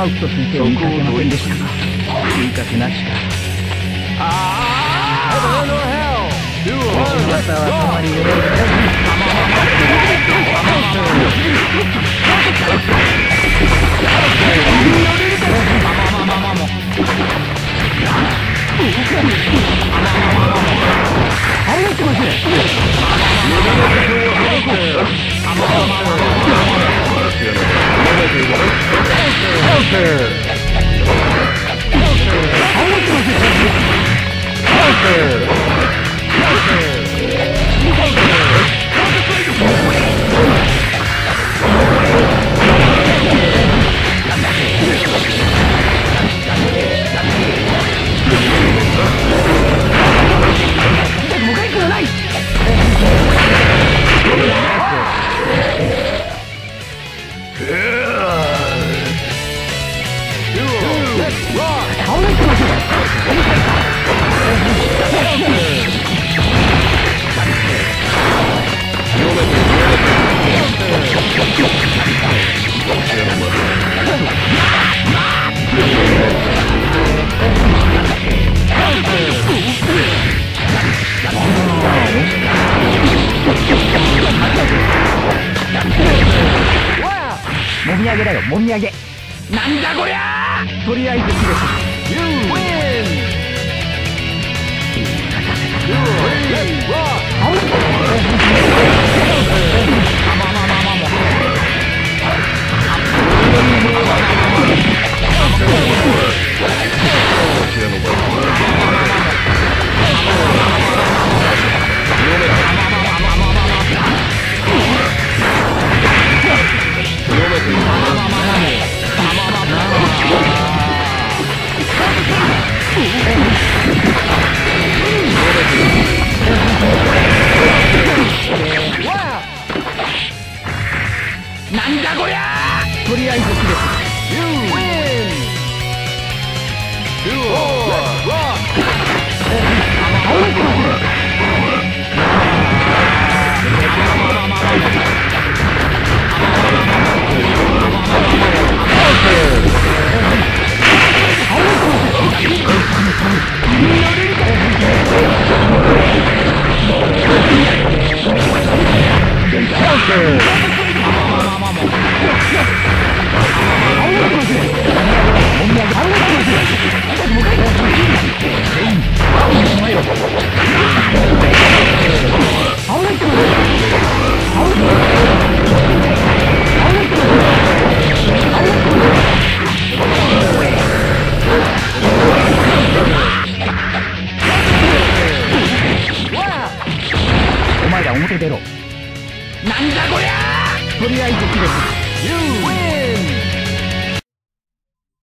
アウト先生を見かけませんでしたが、追加けなしか。またはたまりよろしもみあげだよ、もみあげ。なんだこりゃー。とりあえず切れた。なんだこりゃー。とりあえず切れた。お前ら表出ろ。なんだこりゃー。とりあえず切れた。